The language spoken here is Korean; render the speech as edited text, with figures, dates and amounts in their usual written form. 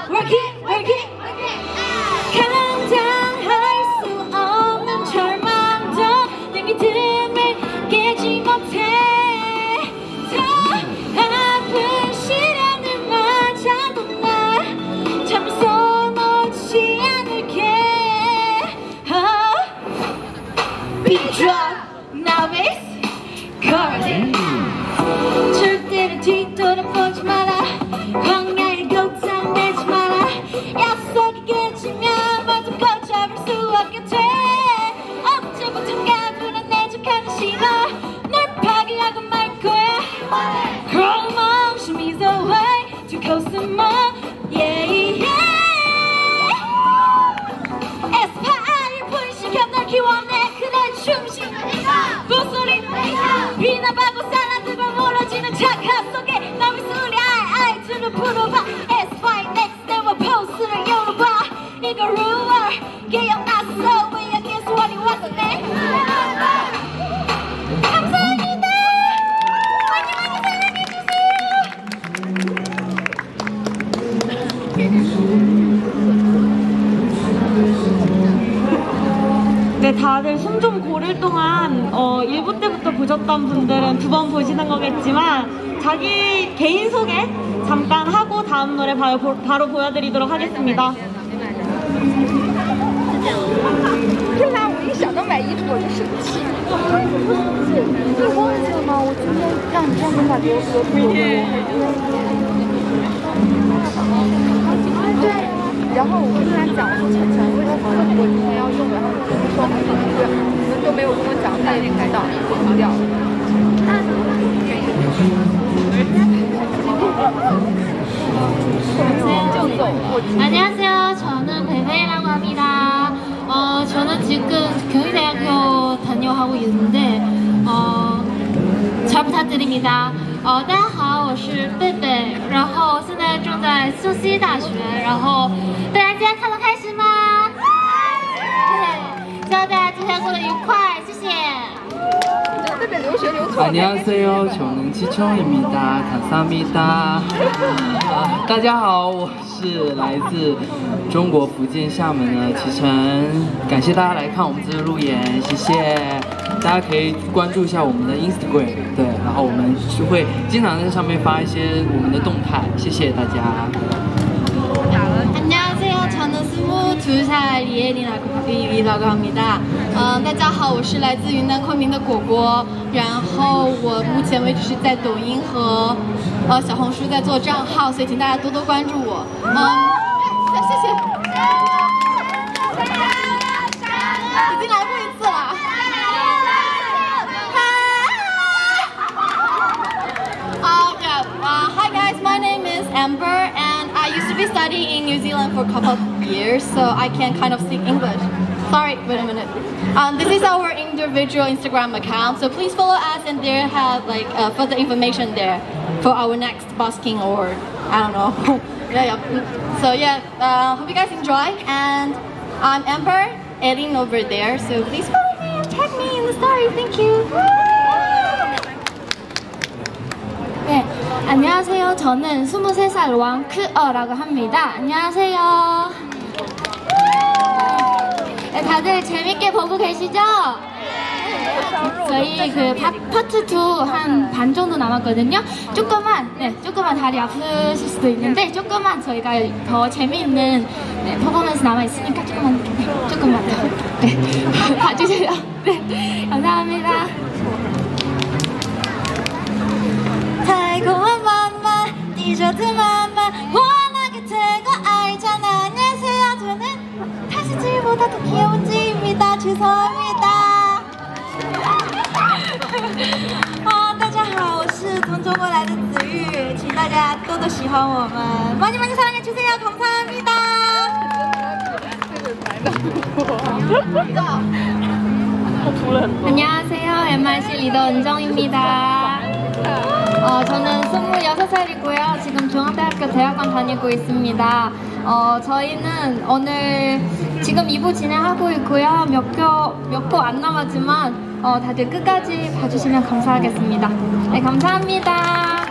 work it, work it. 감당할 수 없는 절망도 내 믿음을 깨지 못해. 더 아픈 시련을 맞아도 나 참소 놓지 않을게. Beat drop, novice, garden. 절대로 뒤돌아보지 마라. 광야의 곡상 내지 마라. 약속이 깨지면 모두 걷잡을 수 없게 돼. 언제부턴가 불안해져가는 신호. 널 파괴하고 말 거야. Come on, show me the way to go some more. Yeah, yeah. 에스파를 분식해 널 키워내. 그대 중심 부소리 비난받고 사람들과 멀어지는 착각 속에 나 미술이 아이들을 풀어봐. 에스파의 next level 포스를 열어봐. 이거 루얼 기억났어. 왜 여기에서 원이 왔었네. 감사합니다. 많이 많이 네, 다들 숨 좀 고를 동안 1부 때부터 보셨던 분들은 2번 보시는 거겠지만 자기 개인 소개 잠깐 하고 다음 노래 바로 보여드리도록 하겠습니다. 这拉我一想到买衣服我就生气。你忘记了吗？我今天让你专门把这个合同对，然后我跟他讲，我说晨晨，为什么我今天要用？然后他就说你们都没有跟我讲，他有点开导，我丢掉了。就走了。 안녕하세요. 저는 베베라고 합니다. 저는 지금 경희대학교 다녀하고 있는데 잘 부탁드립니다. 大家好，我是贝贝，然后现在正在苏西大学，然后大家今天看得开心吗？对，希望大家今天过得愉快，谢谢。 안녕하세요. 저는 지청입니다. 감사합니다. 大家好，我是来自中国福建厦门的启程，感谢大家来看我们这个路演，谢谢。大家可以关注一下我们的 Instagram， 对，然后我们是会经常在上面发一些我们的动态，谢谢大家。 안녕하세요. 저는 22살 리엔이라고 합니다. 大家好，我是来自云南昆明的果果，然后我目前为止是在抖音和小红书在做账号，所以请大家多多关注我。谢谢。已经来过一次了。Hi guys, my name is Amber and I used to be studying in New Zealand for a couple of years, so I can kind of speak English. Sorry, wait a minute. This is our individual Instagram account, so please follow us and there have like further information there for our next busking or I don't know. yeah. So yeah, hope you guys enjoy. And I'm Amber, Erin over there, so please follow me and tag me in the story. Thank you. 네, 안녕하세요. 저는 23살 왕크어라고 합니다. 안녕하세요. 네, 다들 재밌게 보고 계시죠? 저희 그 파트 2 한 반 정도 남았거든요. 조금만 다리 아프실 수도 있는데 조금만 저희가 더 재미있는 퍼포먼스 남아있으니까 조금만 더 봐주세요. 네, 감사합니다. 달콤한 맘만 디저트 맘만 원하게 되고 알잖아. 안녕하세요. 저는 타시지보다 더 귀여운 지입니다. 죄송합니다. 大家好，我是从中国来的子玉，请大家多多喜欢我们，많이 많이 사랑해 주세요. 감사합니다. 안녕하세요. MRC 리더 은정입니다. 저는 26살이고요. 지금 중앙대학교 대학원 다니고 있습니다. 저희는 오늘 지금 2부 진행하고 있고요. 몇 거 안 남았지만 다들 끝까지 봐주시면 감사하겠습니다. 네, 감사합니다.